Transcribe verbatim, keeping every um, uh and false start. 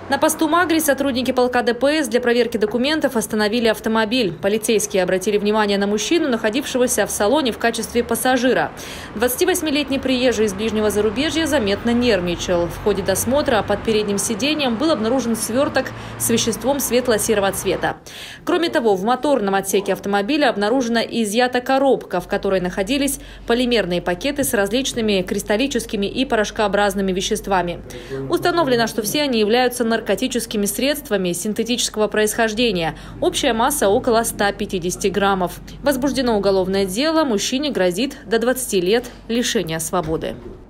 На посту Магри сотрудники полка Дэ Пэ Эс для проверки документов остановили автомобиль. Полицейские обратили внимание на мужчину, находившегося в салоне в качестве пассажира. двадцативосьмилетний приезжий из ближнего зарубежья заметно нервничал. В ходе досмотра под передним сиденьем был обнаружен сверток с веществом светло-серого цвета. Кроме того, в моторном отсеке автомобиля обнаружена изъята коробка, в которой находились полимерные пакеты с различными кристаллическими и порошкообразными веществами. Установлено, что все они являются наркотическими средствами синтетического происхождения. Общая масса около ста пятидесяти граммов. Возбуждено уголовное дело. Мужчине грозит до двадцати лет лишения свободы.